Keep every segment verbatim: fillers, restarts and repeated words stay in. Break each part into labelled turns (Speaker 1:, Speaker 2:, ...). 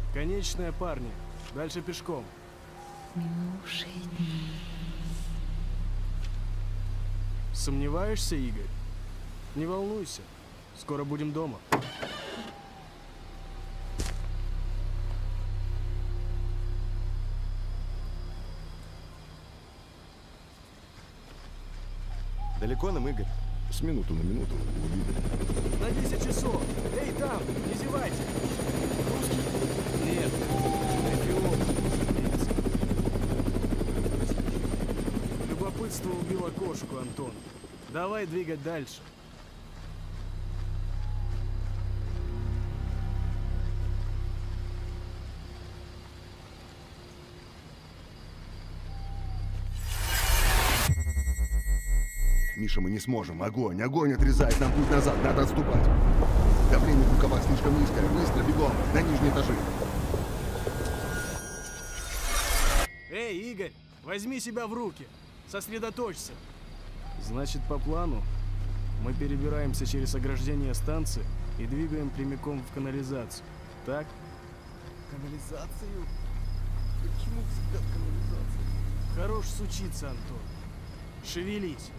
Speaker 1: Конечная, парни. Дальше пешком.
Speaker 2: Минувшие дни.
Speaker 1: Сомневаешься, Игорь? Не волнуйся. Скоро будем дома.
Speaker 3: Далеко нам, Игорь?
Speaker 4: С минуту на минуту. Увидели.
Speaker 1: На десять часов. Эй, там, не зевайте. Русский? Нет. Эфиоп. Любопытство убило кошку, Антон. Давай двигать дальше.
Speaker 4: Миша, мы не сможем. Огонь, огонь отрезает нам путь назад. Надо отступать. Давление в рукавах слишком низкое. Быстро, бегом. На нижние этажи.
Speaker 1: Эй, Игорь, возьми себя в руки. Сосредоточься. Значит, по плану мы перебираемся через ограждение станции и двигаем прямиком в канализацию. Так?
Speaker 3: Канализацию? Почему всегда в канализацию?
Speaker 1: Хорош сучиться, Антон. Шевелись.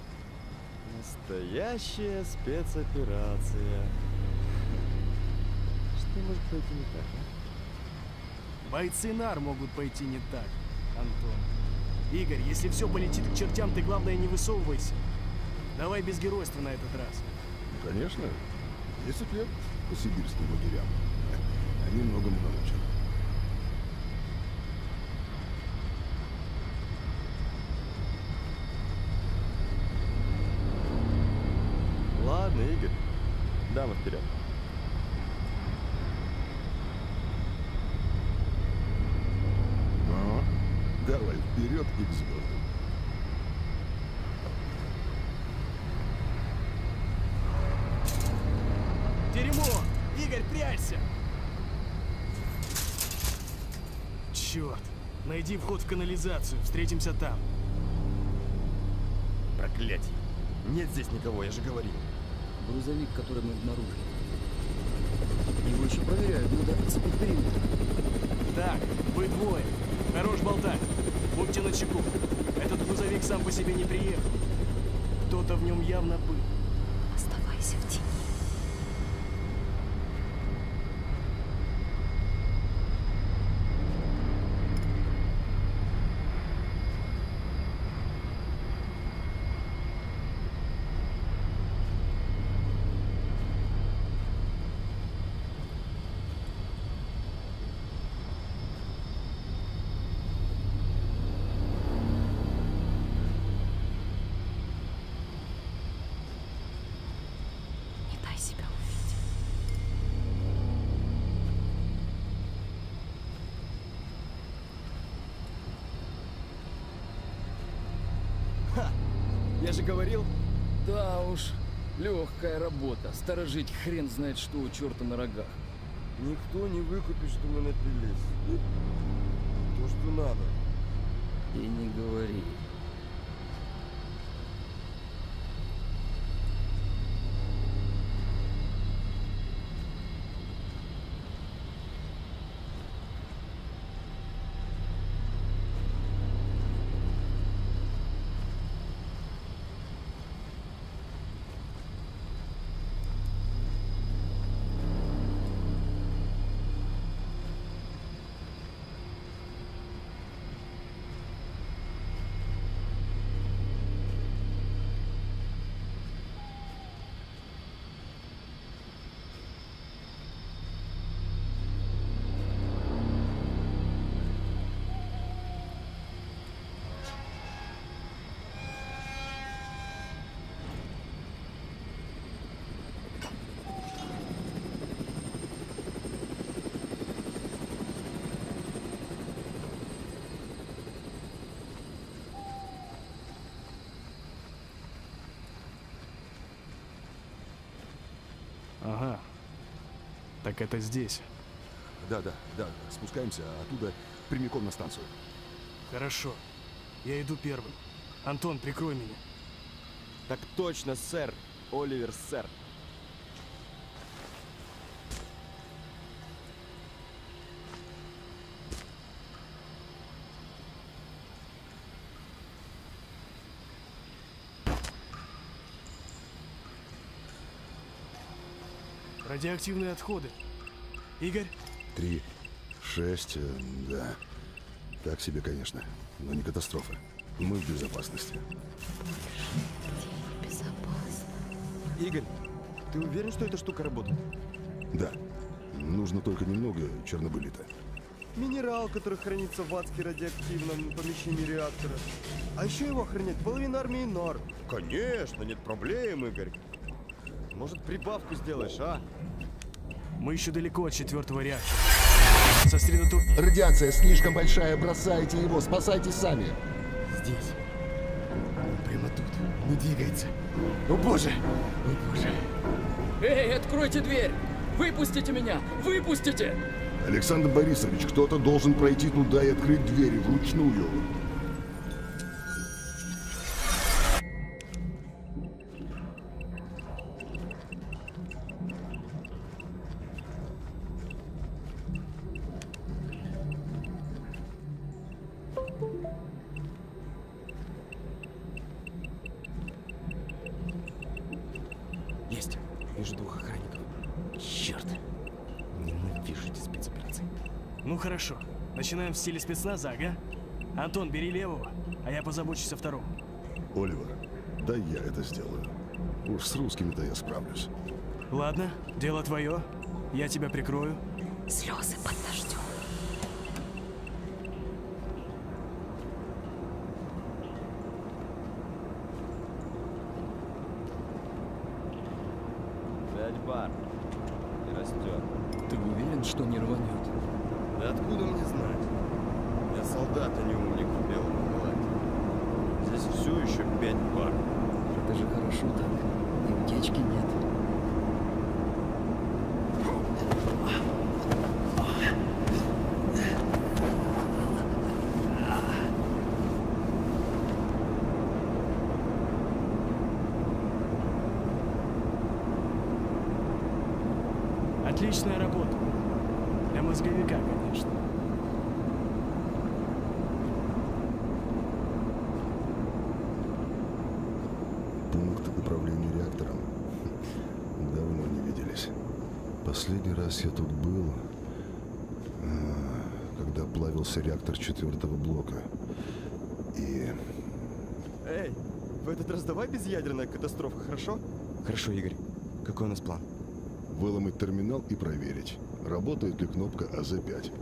Speaker 3: Настоящая спецоперация. Что может пойти не так, а?
Speaker 1: Бойцы НАР могут пойти не так, Антон. Игорь, если все полетит к чертям, ты, главное, не высовывайся. Давай без геройства на этот раз.
Speaker 4: Конечно. Десять лет по сибирским лагерям. Они многому научат.
Speaker 3: Ладно, Игорь. Дама вперед.
Speaker 4: Ну, давай вперед и к звездам.
Speaker 1: Дерьмо! Игорь, прячься! Черт! Найди вход в канализацию. Встретимся там.
Speaker 3: Проклятие. Нет здесь никого, я же говорил.
Speaker 5: Грузовик, который мы обнаружили. Его еще проверяют, надо оцепить периметр.
Speaker 1: Так, вы двое. Хорош болтать. Будьте начеку. Этот грузовик сам по себе не приехал. Кто-то в нем явно был.
Speaker 2: Оставайся в тени. Не дай себя увидеть.
Speaker 3: Ха! Я же говорил.
Speaker 5: Да уж, легкая работа. Сторожить хрен знает что у черта на рогах.
Speaker 3: Никто не выкупит, что мы напились. То, что надо.
Speaker 5: И не говори.
Speaker 1: Ага. Так это здесь.
Speaker 4: Да, да, да. Спускаемся, а оттуда прямиком на станцию.
Speaker 1: Хорошо. Я иду первым. Антон, прикрой меня.
Speaker 3: Так точно, сэр. Оливер, сэр.
Speaker 1: Радиоактивные отходы. Игорь?
Speaker 4: Три, шесть, э, да. Так себе, конечно, но не катастрофа. Мы в безопасности.
Speaker 2: Безопасно.
Speaker 3: Игорь, ты уверен, что эта штука работает?
Speaker 4: Да. Нужно только немного чернобылита.
Speaker 3: Минерал, который хранится в адски радиоактивном помещении реактора. А еще его охранять половина армии нар. Конечно, нет проблем, Игорь. Может, прибавку сделаешь, а?
Speaker 1: Мы еще далеко от четвертого реактора. Сосредоточь.
Speaker 4: Радиация слишком большая, бросайте его, спасайтесь сами.
Speaker 3: Здесь. Прямо тут. Не двигается. О боже! О боже!
Speaker 5: Эй, откройте дверь! Выпустите меня! Выпустите!
Speaker 4: Александр Борисович, кто-то должен пройти туда и открыть двери вручную.
Speaker 3: Есть. Вижу двух охранников. Черт. Ненавижу эти спецоперации.
Speaker 1: Ну хорошо. Начинаем в стиле спецназа, ага? Антон, бери левого, а я позабочусь о втором.
Speaker 4: Оливер, да я это сделаю. Уж с русскими-то я справлюсь.
Speaker 1: Ладно, дело твое. Я тебя прикрою.
Speaker 2: Слезы под дождем.
Speaker 3: Пять бар. И растет.
Speaker 5: Ты уверен, что не рванет?
Speaker 3: Да откуда мне знать? Я солдат, а не умник в белом халате. Здесь все еще пять бар.
Speaker 5: Это же хорошо так. И утечки нет.
Speaker 1: Отличная работа. Для мозговика, конечно.
Speaker 4: Пункт управления реактором. Давно не виделись. Последний раз я тут был, когда плавился реактор четвертого блока. И...
Speaker 3: Эй, в этот раз давай без ядерной катастрофы, хорошо? Хорошо, Игорь. Какой у нас план?
Speaker 4: выломать терминал и проверить, работает ли кнопка А З пять.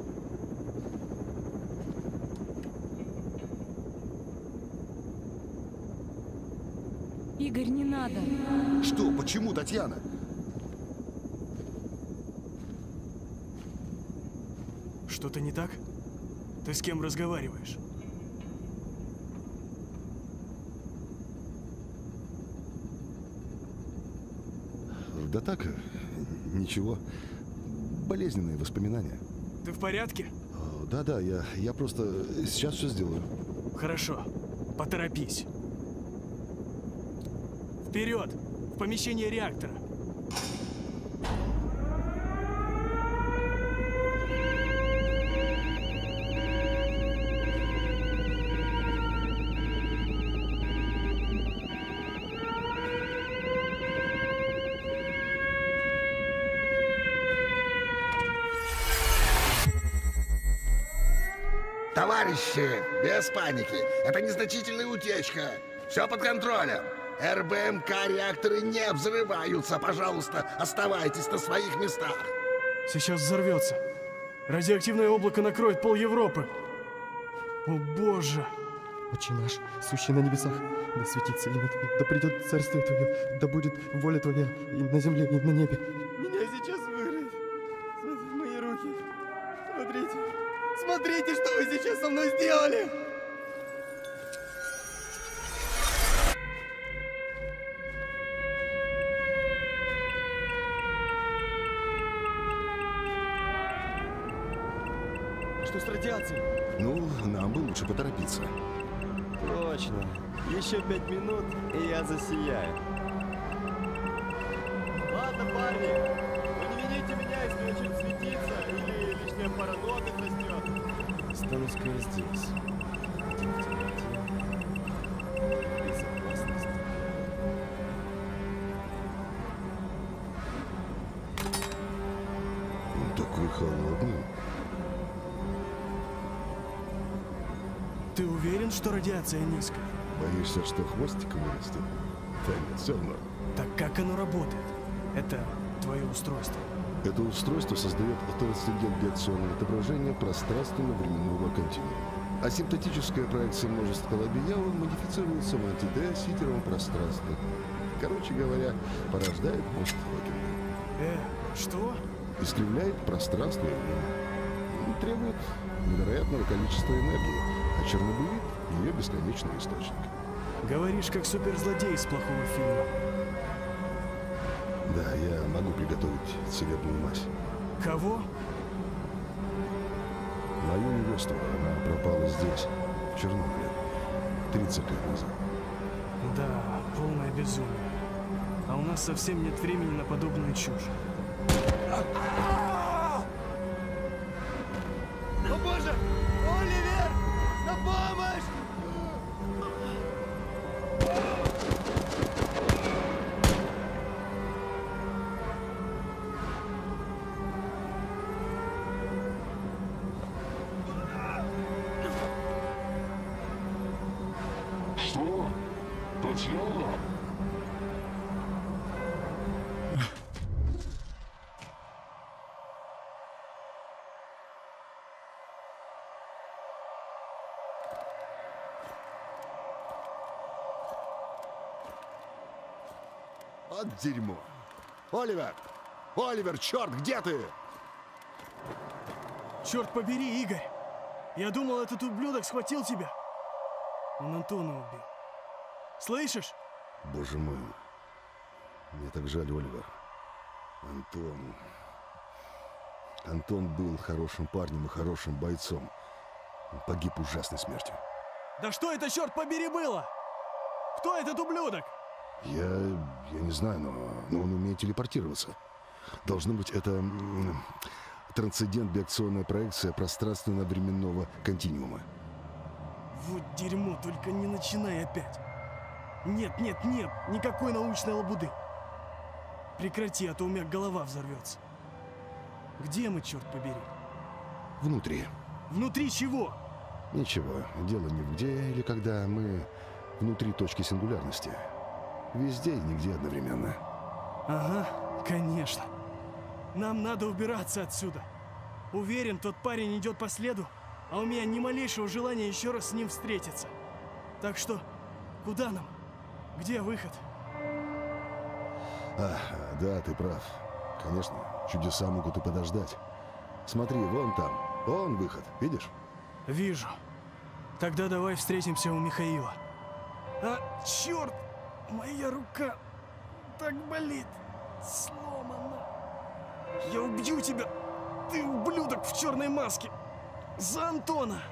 Speaker 2: Игорь, не надо.
Speaker 4: Что? Почему, Татьяна?
Speaker 1: Что-то не так? Ты с кем разговариваешь?
Speaker 4: Да так, ничего. Болезненные воспоминания.
Speaker 1: Ты в порядке?
Speaker 4: Да-да, я, я просто сейчас все сделаю.
Speaker 1: Хорошо. Поторопись. Вперед! В помещение реактора.
Speaker 6: Товарищи, без паники. Это незначительная утечка. Все под контролем. Эр Бэ Эм Ка-реакторы не взрываются. Пожалуйста, оставайтесь на своих местах.
Speaker 1: Сейчас взорвется. Радиоактивное облако накроет пол Европы. О боже!
Speaker 3: Отче наш, сущий на небесах, да светится имя Твое, да придет царствие Твое, да будет воля Твоя и на земле, и на небе. Меня сейчас вырвет. Смотри, мои руки. Смотрите. Смотрите, что вы сейчас со мной сделали! Что с радиацией?
Speaker 4: Ну, нам бы лучше поторопиться.
Speaker 3: Точно. Еще пять минут, и я засияю. Ладно, парни. Вы не видите меня, если начнет светиться, или лишняя пара ноток растет. Останусь-ка я здесь. Один, один, один. Безопасность.
Speaker 4: Ты холодный.
Speaker 1: Ты уверен, что радиация низкая?
Speaker 4: Боишься, что хвостик вырастет? Да нет, все равно.
Speaker 1: Так как оно работает? Это твое устройство.
Speaker 4: Это устройство создает трансцендентное отображение пространственно-временного континуума. Асимптотическая проекция множества лобияла модифицируется в анти-Д ситеровом пространстве. Короче говоря, порождает мост Хокинга.
Speaker 1: Э, что?
Speaker 4: Искривляет пространство и время. И требует невероятного количества энергии, а чернобылит — ее бесконечный источник.
Speaker 1: Говоришь, как суперзлодей из плохого фильма.
Speaker 4: Да, я могу приготовить целебную мазь.
Speaker 1: Кого?
Speaker 4: Мою невесту, она пропала здесь, в Чернобыле, тридцать лет назад.
Speaker 1: Да, полное безумие. А у нас совсем нет времени на подобную чушь.
Speaker 3: О боже! Оливер! На помощь!
Speaker 7: Что? Татьяна?
Speaker 4: Вот дерьмо. Оливер! Оливер, черт, где ты?
Speaker 1: Черт побери, Игорь! Я думал, этот ублюдок схватил тебя. Он Антона убил. Слышишь?
Speaker 4: Боже мой. Мне так жаль, Оливер. Антон... Антон был хорошим парнем и хорошим бойцом. Он погиб ужасной смертью.
Speaker 1: Да что это, черт побери, было? Кто этот ублюдок?
Speaker 4: Я... я не знаю, но, но он умеет телепортироваться. Должно быть, это... м, трансцендент-биакционная проекция пространственно-временного континуума.
Speaker 1: Вот дерьмо, только не начинай опять. Нет, нет, нет, никакой научной лабуды. Прекрати, а то у меня голова взорвется. Где мы, черт побери?
Speaker 4: Внутри.
Speaker 1: Внутри чего?
Speaker 4: Ничего, дело не в где или когда, мы внутри точки сингулярности. Везде и нигде одновременно.
Speaker 1: Ага, конечно. Нам надо убираться отсюда. Уверен, тот парень идет по следу, а у меня ни малейшего желания еще раз с ним встретиться. Так что, куда нам? Где выход?
Speaker 4: А, да, ты прав. Конечно, чудеса могут и подождать. Смотри, вон там, вон выход, видишь?
Speaker 1: Вижу. Тогда давай встретимся у Михаила. А, черт! Моя рука так болит. Сломана. Я убью тебя, ты ублюдок в черной маске. За Антона.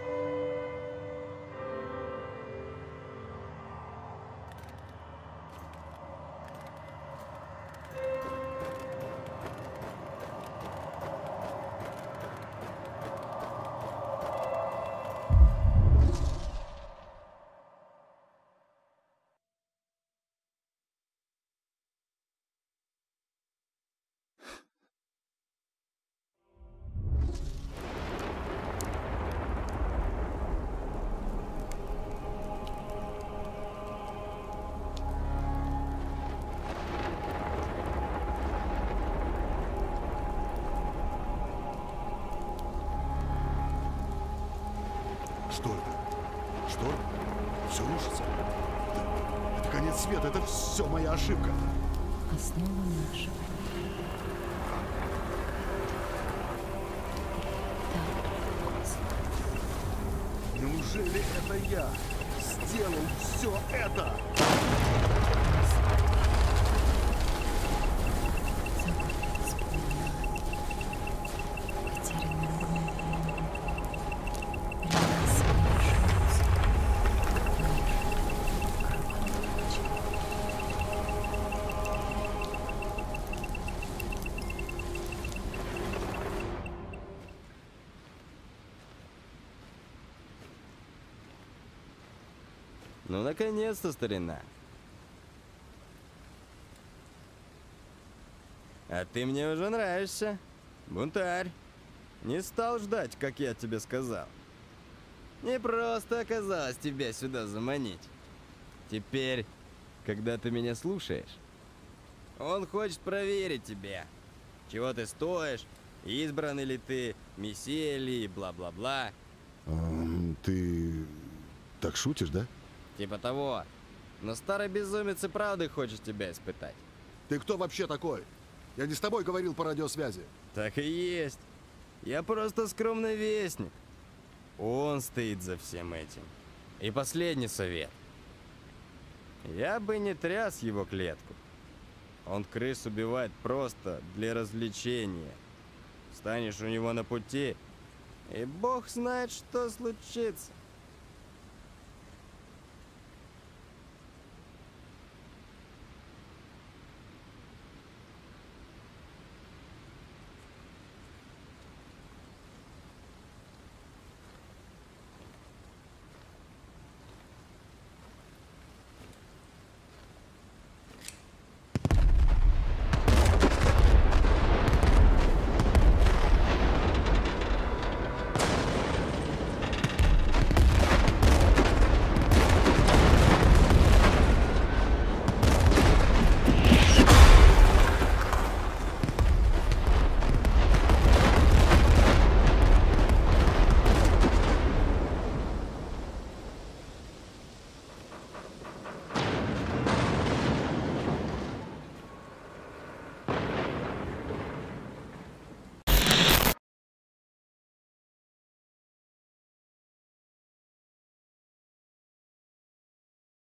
Speaker 4: Что это? Что? Все рушится? Это, это конец света, это все моя ошибка.
Speaker 2: Основа наша.
Speaker 4: Неужели это я сделал все это?
Speaker 8: Ну, наконец-то, старина. А ты мне уже нравишься, бунтарь. Не стал ждать, как я тебе сказал. Не просто оказалось тебя сюда заманить. Теперь, когда ты меня слушаешь, он хочет проверить тебя. Чего ты стоишь, избранный ли ты, мессия ли, бла-бла-бла.
Speaker 4: Эм, ты так шутишь, да?
Speaker 8: Типа того. Но старый безумец и правда хочет тебя испытать.
Speaker 4: Ты кто вообще такой? Я не с тобой говорил по радиосвязи.
Speaker 8: Так и есть. Я просто скромный вестник. Он стоит за всем этим. И последний совет. Я бы не тряс его клетку. Он крыс убивает просто для развлечения. Встанешь у него на пути, и бог знает, что случится.